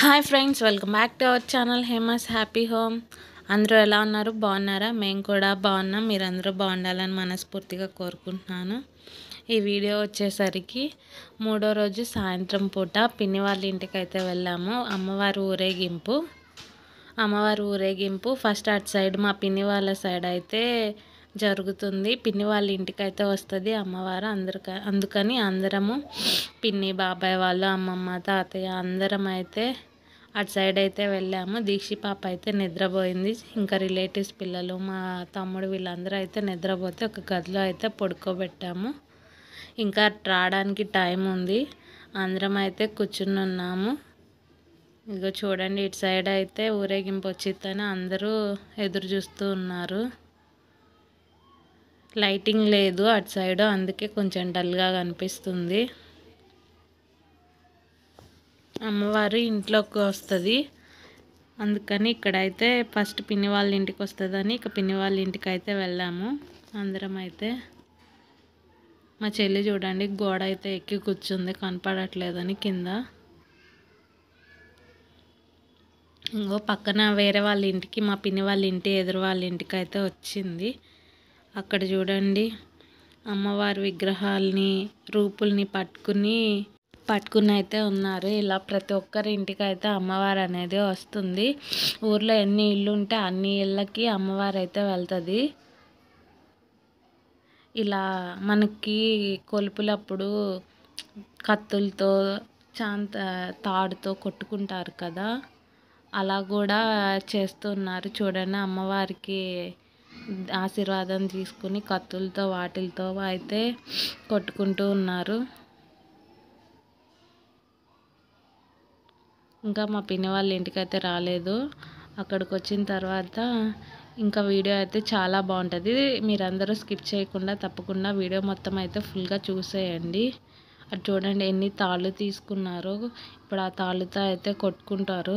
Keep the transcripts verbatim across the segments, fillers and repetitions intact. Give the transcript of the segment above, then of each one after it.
Hi friends, welcome back to our channel Hema's happy home. అందరూ ఎలా ఉన్నారు? బాగున్నారా? మేము కూడా బాగున్నాం. మీరందరూ బాగుండాలని మనస్ఫూర్తిగా కోరుకుంటున్నాను. ఈ వీడియో వచ్చేసరికి మూడో రోజు సాయంత్రం పూట పిన్ని వాళ్ళ ఇంటికి అయితే వెళ్ళాము. అమ్మవారి ఊరేగింపు అమ్మవారి ఊరేగింపు ఫస్ట్ అటు సైడ్ మా పిన్ని వాళ్ళ సైడ్ అయితే జరుగుతుంది. పిన్ని వాళ్ళ ఇంటికి అయితే వస్తుంది అమ్మవారు. అందరిక అందుకని అందరము పిన్ని, బాబాయ్ వాళ్ళు, అమ్మమ్మ, తాతయ్య అందరం అయితే అటు సైడ్ అయితే వెళ్ళాము. దీక్షి పాప అయితే నిద్రపోయింది. ఇంకా రిలేటివ్స్ పిల్లలు, మా తమ్ముడు వీళ్ళందరూ అయితే నిద్రపోతే ఒక గదిలో అయితే పడుకోబెట్టాము. ఇంకా రావడానికి టైం ఉంది. అందరం అయితే కూర్చుని ఉన్నాము. ఇదిగో చూడండి, ఇటు సైడ్ అయితే ఊరేగింపు వచ్చిద్దని అందరూ ఎదురు చూస్తూ ఉన్నారు. లైటింగ్ లేదు అటు సైడ్, అందుకే కొంచెం డల్గా కనిపిస్తుంది. అమ్మవారు ఇంట్లోకి వస్తుంది, అందుకని ఇక్కడైతే ఫస్ట్ పిన్ని వాళ్ళ ఇంటికి వస్తుందని ఇక పిన్ని వాళ్ళ ఇంటికి అయితే వెళ్ళాము అందరం అయితే. మా చెల్లి చూడండి గోడ అయితే ఎక్కి కూర్చుంది, కనపడట్లేదని కింద. ఇంకో పక్కన వేరే వాళ్ళ ఇంటికి, మా పిన్ని వాళ్ళ ఇంటి ఎదురు వాళ్ళ ఇంటికి అయితే వచ్చింది. అక్కడ చూడండి అమ్మవారి విగ్రహాలని, రూపుల్ని పట్టుకుని పట్టుకుని అయితే ఉన్నారు. ఇలా ప్రతి ఒక్కరి ఇంటికి అయితే అమ్మవారు అనేది వస్తుంది. ఊర్లో ఎన్ని ఇళ్ళు ఉంటే అన్ని ఇళ్ళకి అమ్మవారు అయితే వెళ్తుంది. ఇలా మనకి కొలుపులప్పుడు కత్తులతో, చాంత తాడుతో కొట్టుకుంటారు కదా, అలా కూడా చేస్తున్నారు. చూడండి అమ్మవారికి ఆశీర్వాదం తీసుకుని కత్తులతో వాటిలతో అయితే కొట్టుకుంటూ ఉన్నారు. ఇంకా మా పిన్ని వాళ్ళ ఇంటికి అయితే రాలేదు. అక్కడికి వచ్చిన తర్వాత ఇంకా వీడియో అయితే చాలా బాగుంటుంది. మీరందరూ స్కిప్ చేయకుండా తప్పకుండా వీడియో మొత్తం అయితే ఫుల్గా చూసేయండి. అది చూడండి ఎన్ని తాళ్ళు తీసుకున్నారు. ఇప్పుడు ఆ తాళ్ళుతో అయితే కొట్టుకుంటారు.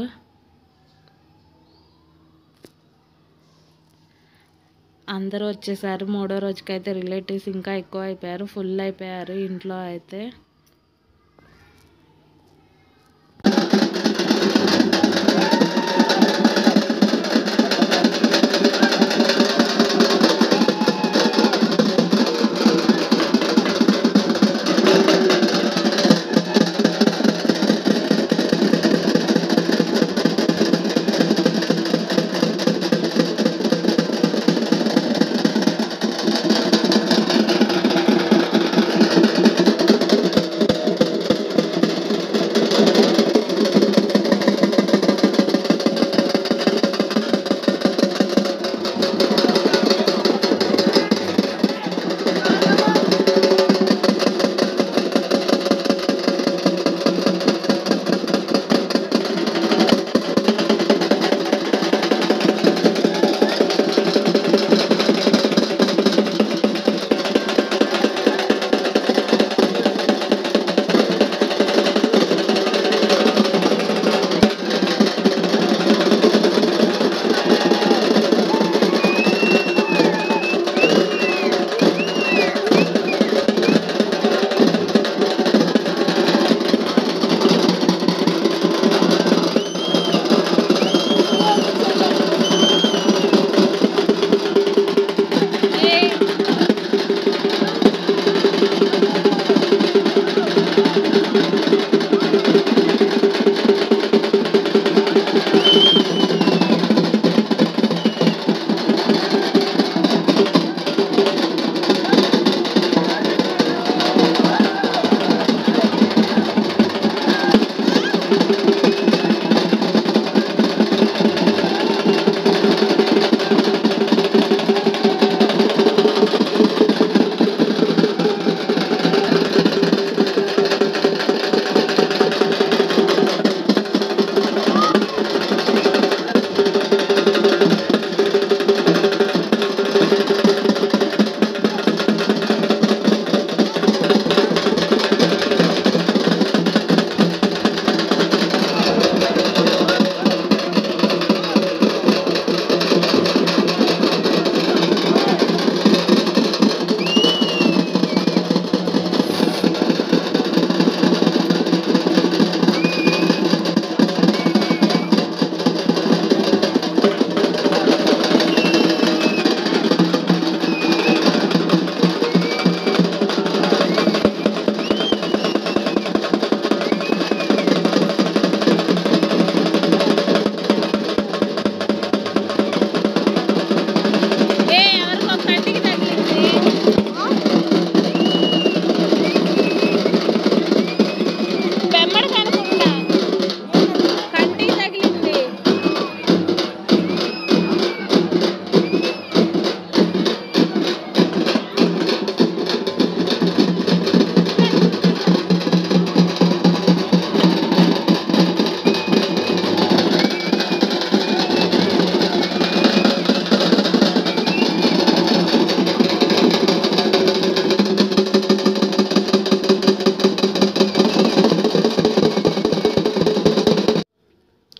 అందరూ వచ్చేసారు. మూడో రోజుకైతే రిలేటివ్స్ ఇంకా ఎక్కువ అయిపోయారు, ఫుల్ అయిపోయారు ఇంట్లో అయితే.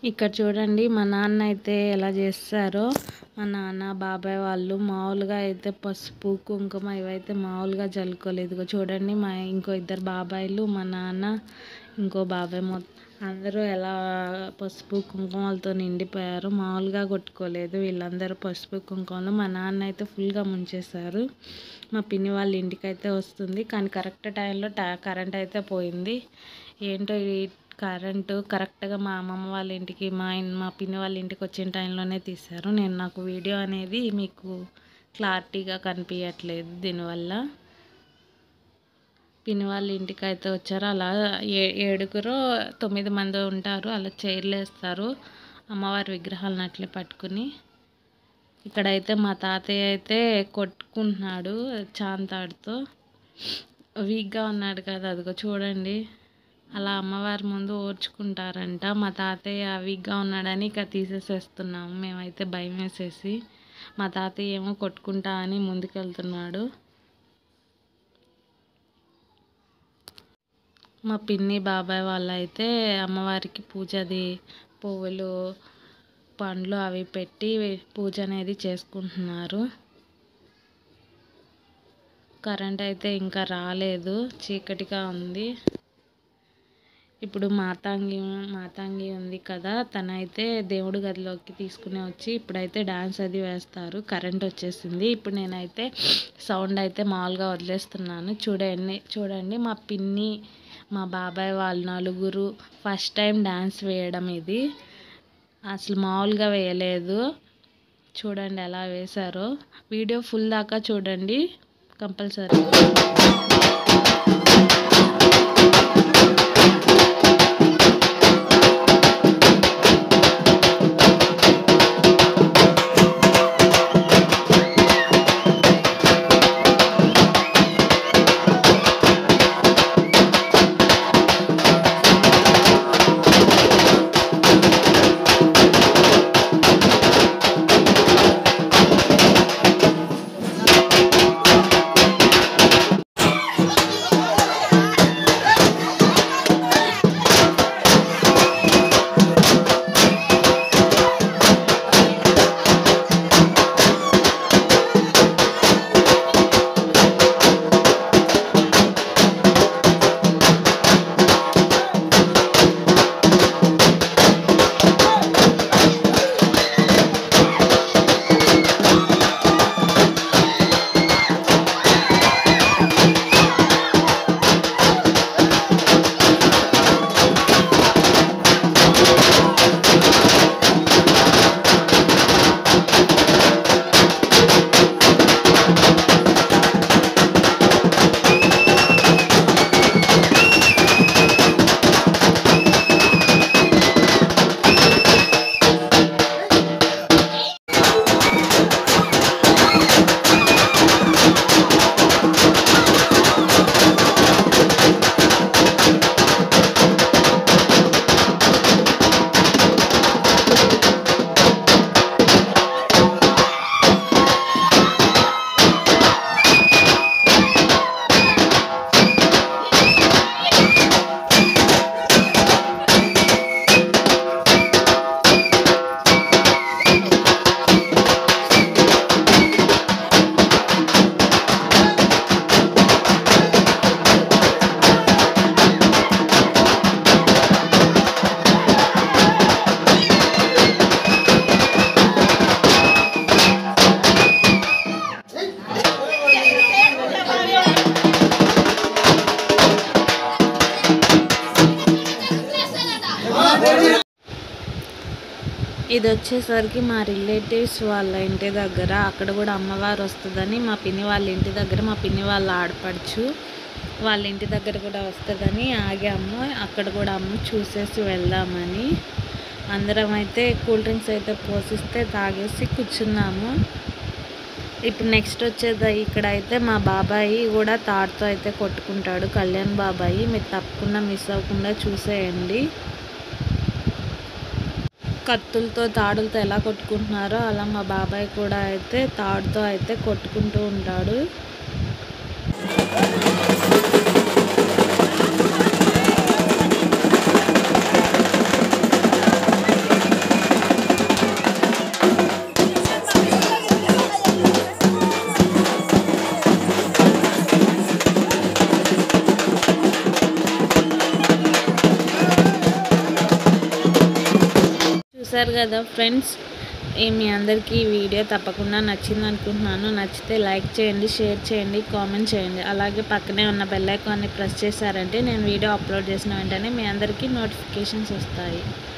ఇక్కడ చూడండి మా నాన్న అయితే ఎలా చేస్తారో. మా నాన్న బాబాయ్ వాళ్ళు మామూలుగా అయితే పసుపు కుంకుమ ఇవైతే మామూలుగా జల్లుకోలేదు. ఇదిగో చూడండి మా ఇంకో ఇద్దరు బాబాయిలు, మా నాన్న, ఇంకో బాబాయ్ మొత్తం అందరూ ఎలా పసుపు కుంకుమలతో నిండిపోయారు. మామూలుగా కొట్టుకోలేదు వీళ్ళందరూ పసుపు కుంకుమలు. మా నాన్న అయితే ఫుల్గా ముంచేశారు. మా పిన్ని వాళ్ళ ఇంటికి అయితే వస్తుంది, కానీ కరెక్ట్ టైంలో టా కరెంట్ అయితే పోయింది. ఏంటో ఈ కరెంటు కరెక్ట్గా మా అమ్మమ్మ వాళ్ళ ఇంటికి మా మా పిన్ని వాళ్ళ ఇంటికి వచ్చిన టైంలోనే తీశారు. నేను నాకు వీడియో అనేది మీకు క్లారిటీగా కనిపించట్లేదు దీనివల్ల. పిన్ని వాళ్ళ ఇంటికి అయితే వచ్చారు. అలా ఏ ఏడుగురు తొమ్మిది మంది ఉంటారు. అలా చైర్లు వేస్తారు అమ్మవారి విగ్రహాలను అట్లే పట్టుకుని. ఇక్కడైతే మా తాతయ్య అయితే కొట్టుకుంటున్నాడు చాంతాడుతో. వీక్గా ఉన్నాడు కదా, అదిగో చూడండి అలా అమ్మవారి ముందు ఓర్చుకుంటారంట. మా తాతయ్య వీక్గా ఉన్నాడని ఇక తీసేసేస్తున్నాము మేమైతే భయం వేసేసి. మా తాతయ్య ఏమో కొట్టుకుంటా అని ముందుకెళ్తున్నాడు. మా పిన్ని బాబాయ్ వాళ్ళు అయితే అమ్మవారికి పూజది పువ్వులు పండ్లు అవి పెట్టి పూజ అనేది చేసుకుంటున్నారు. కరెంట్ అయితే ఇంకా రాలేదు, చీకటిగా ఉంది. ఇప్పుడు మాతాంగి మాతాంగి ఉంది కదా, తనైతే దేవుడి గదిలోకి తీసుకుని వచ్చి ఇప్పుడైతే డాన్స్ అది వేస్తారు. కరెంట్ వచ్చేసింది. ఇప్పుడు నేనైతే సౌండ్ అయితే మామూలుగా వదిలేస్తున్నాను. చూడండి చూడండి మా పిన్ని మా బాబాయ్ వాళ్ళు నలుగురు ఫస్ట్ టైం డాన్స్ వేయడం. ఇది అసలు మామూలుగా వేయలేదు. చూడండి ఎలా వేశారో. వీడియో ఫుల్ దాకా చూడండి కంపల్సరీ. ఇది వచ్చేసరికి మా రిలేటివ్స్ వాళ్ళ ఇంటి దగ్గర. అక్కడ కూడా అమ్మవారు వస్తుందని మా పిన్ని వాళ్ళ ఇంటి దగ్గర మా పిన్ని వాళ్ళ ఆడపడుచు వాళ్ళ ఇంటి దగ్గర కూడా వస్తుందని ఆగాము. అక్కడ కూడా అమ్మ చూసేసి వెళ్దామని అందరం అయితే కూల్ డ్రింక్స్ అయితే పోసిస్తే తాగేసి కూర్చున్నాము. ఇప్పుడు నెక్స్ట్ వచ్చేది ఇక్కడ అయితే మా బాబాయి కూడా తాడుతో అయితే కొట్టుకుంటాడు. కళ్యాణ్ బాబాయి, మీరు తప్పకుండా మిస్ అవ్వకుండా చూసేయండి. కత్తులతో తాడులతో ఎలా కొట్టుకుంటున్నారో అలా మా బాబాయ్ కూడా అయితే తాడుతో అయితే కొట్టుకుంటూ ఉంటాడు. చూసారు కదా ఫ్రెండ్స్, ఈ మీ అందరికీ ఈ వీడియో తప్పకుండా నచ్చింది అనుకుంటున్నాను. నచ్చితే లైక్ చేయండి, షేర్ చేయండి, కామెంట్ చేయండి. అలాగే పక్కనే ఉన్న బెల్ ఐకాన్ని ప్రెస్ చేశారంటే నేను వీడియో అప్లోడ్ చేసిన వెంటనే మీ అందరికీ నోటిఫికేషన్స్ వస్తాయి.